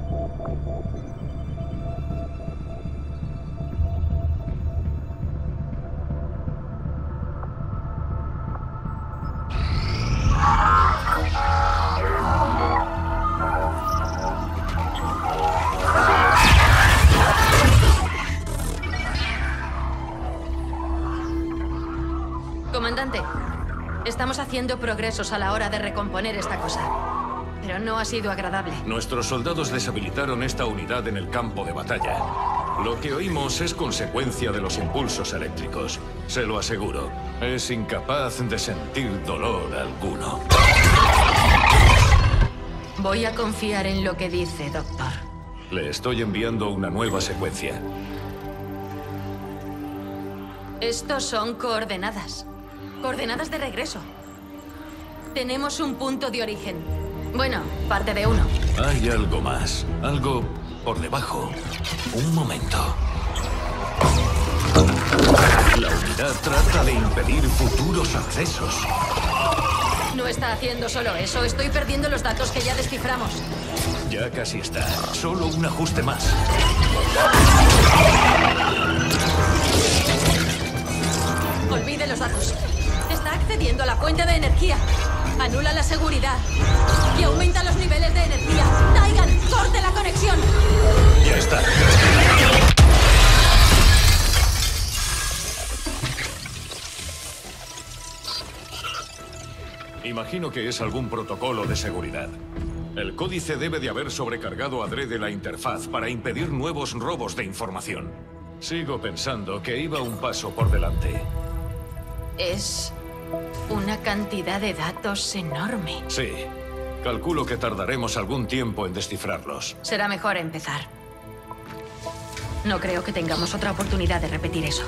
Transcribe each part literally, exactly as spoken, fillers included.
Comandante, estamos haciendo progresos a la hora de recomponer esta cosa, pero no ha sido agradable. Nuestros soldados deshabilitaron esta unidad en el campo de batalla. Lo que oímos es consecuencia de los impulsos eléctricos. Se lo aseguro. Es incapaz de sentir dolor alguno. Voy a confiar en lo que dice, doctor. Le estoy enviando una nueva secuencia. Estos son coordenadas. Coordenadas de regreso. Tenemos un punto de origen. Bueno, parte de uno. Hay algo más. Algo por debajo. Un momento. La unidad trata de impedir futuros accesos. No está haciendo solo eso. Estoy perdiendo los datos que ya desciframos. Ya casi está. Solo un ajuste más. Olvide los datos. Está accediendo a la fuente de energía. Anula la seguridad. Y aumenta los niveles de energía. Taigan, corte la conexión. Ya está. Imagino que es algún protocolo de seguridad. El códice debe de haber sobrecargado adrede la interfaz para impedir nuevos robos de información. Sigo pensando que iba un paso por delante. Es una cantidad de datos enorme. Sí. Calculo que tardaremos algún tiempo en descifrarlos. Será mejor empezar. No creo que tengamos otra oportunidad de repetir eso.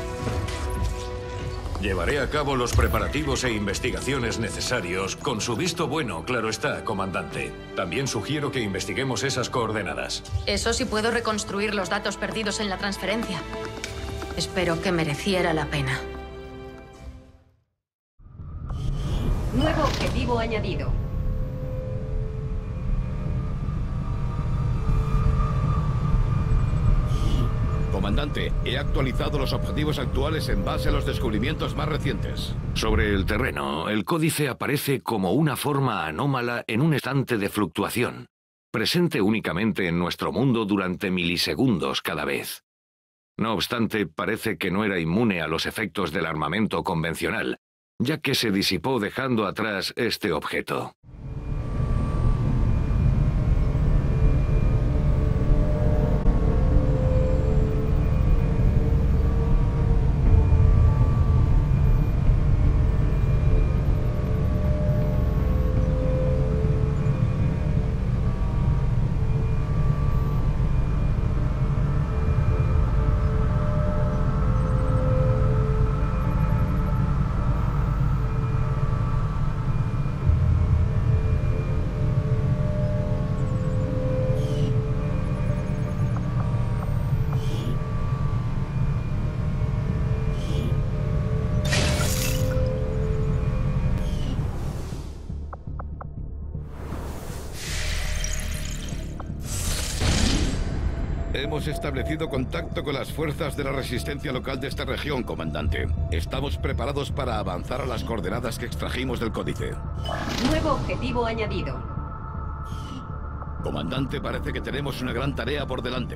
Llevaré a cabo los preparativos e investigaciones necesarios con su visto bueno, claro está, comandante. También sugiero que investiguemos esas coordenadas. Eso sí puedo reconstruir los datos perdidos en la transferencia. Espero que mereciera la pena. Nuevo objetivo añadido. Comandante, he actualizado los objetivos actuales en base a los descubrimientos más recientes. Sobre el terreno, el códice aparece como una forma anómala en un estante de fluctuación, presente únicamente en nuestro mundo durante milisegundos cada vez. No obstante, parece que no era inmune a los efectos del armamento convencional, ya que se disipó dejando atrás este objeto. Hemos establecido contacto con las fuerzas de la resistencia local de esta región, comandante. Estamos preparados para avanzar a las coordenadas que extrajimos del códice. Nuevo objetivo añadido. Comandante, parece que tenemos una gran tarea por delante.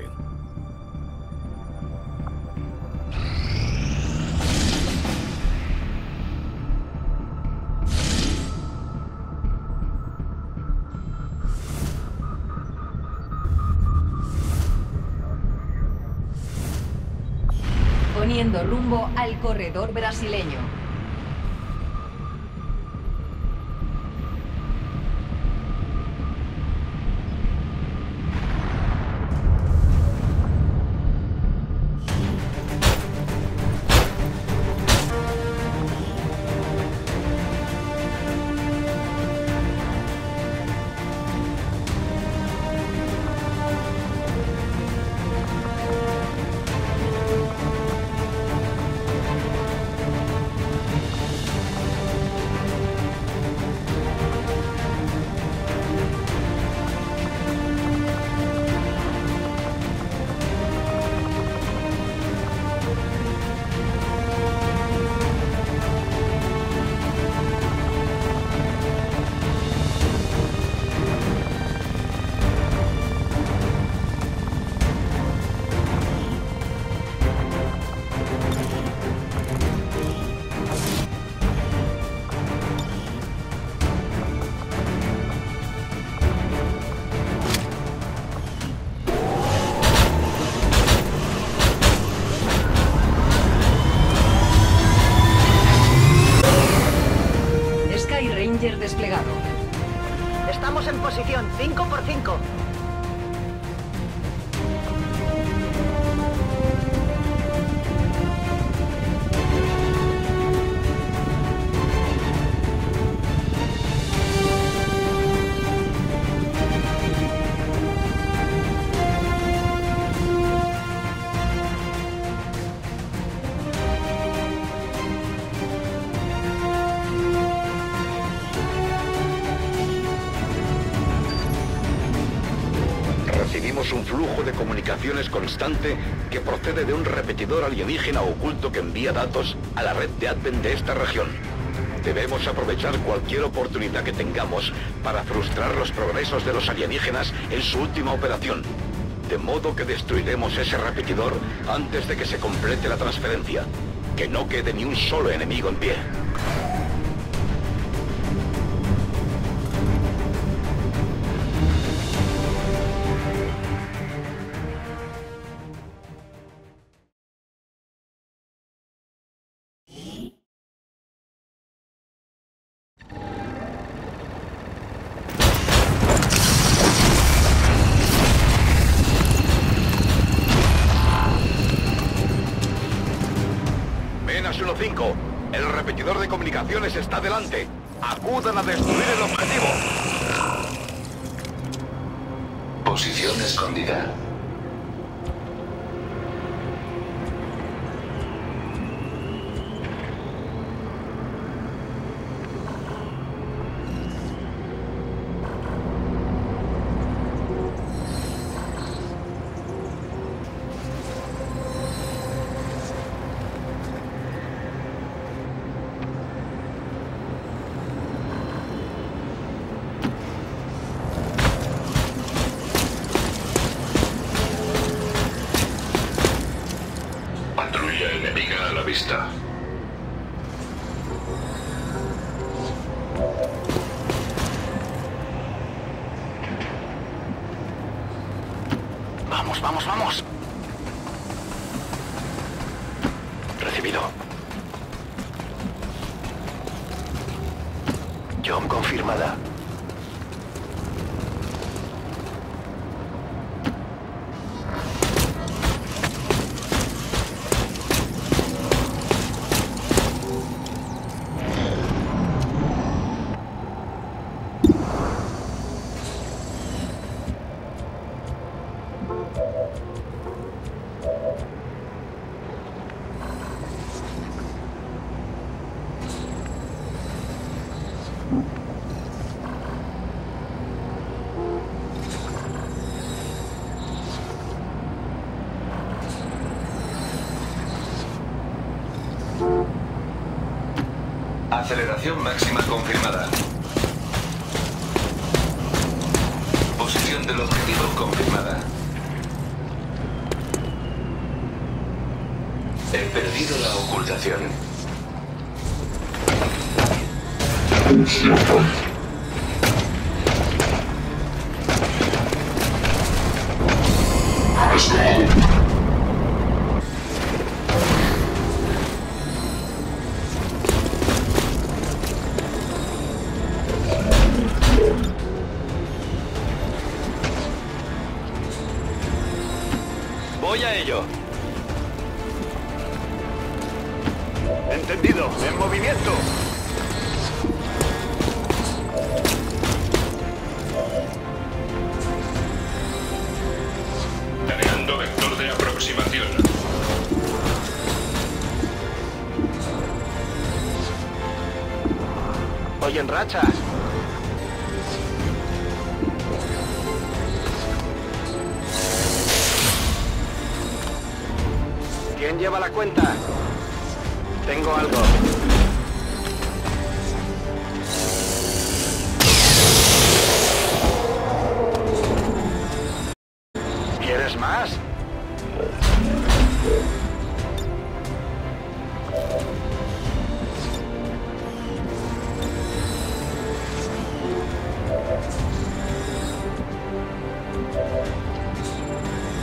Poniendo rumbo al corredor brasileño. localizado. Estamos en posición cinco por cinco. Recibimos un flujo de comunicaciones constante que procede de un repetidor alienígena oculto que envía datos a la red de Advent de esta región. Debemos aprovechar cualquier oportunidad que tengamos para frustrar los progresos de los alienígenas en su última operación. De modo que destruiremos ese repetidor antes de que se complete la transferencia. Que no quede ni un solo enemigo en pie. uno cinco, el repetidor de comunicaciones está delante. Acudan a destruir el objetivo. Posición escondida. Enemiga a la vista. Vamos, vamos, vamos. Recibido. John confirmada. Aceleración máxima confirmada. Posición del objetivo confirmada. He perdido la ocultación. Voy a ello. Entendido. En movimiento. Planeando vector de aproximación. Voy en racha. ¿Quién lleva la cuenta? Tengo algo. ¿Quieres más?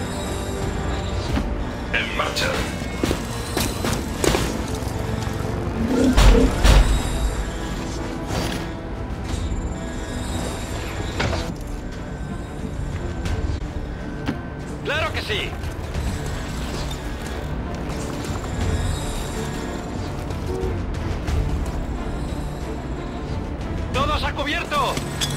En marcha. sí. ¡Todos a cubierto!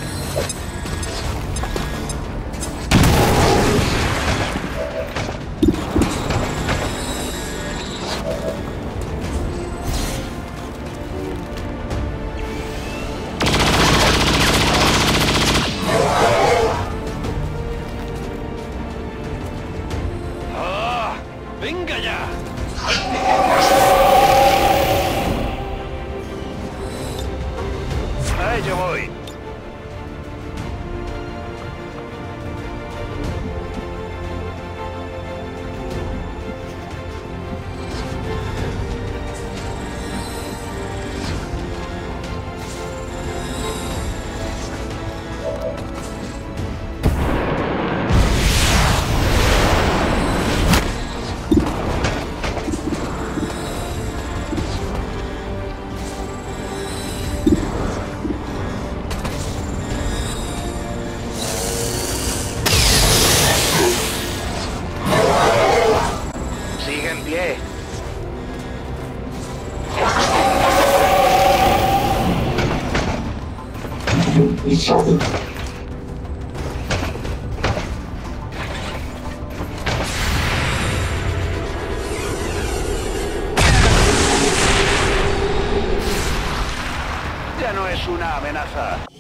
¡Ah! ¡Venga ya! ¡A ello voy! Sigue en pie. Ya no es una amenaza.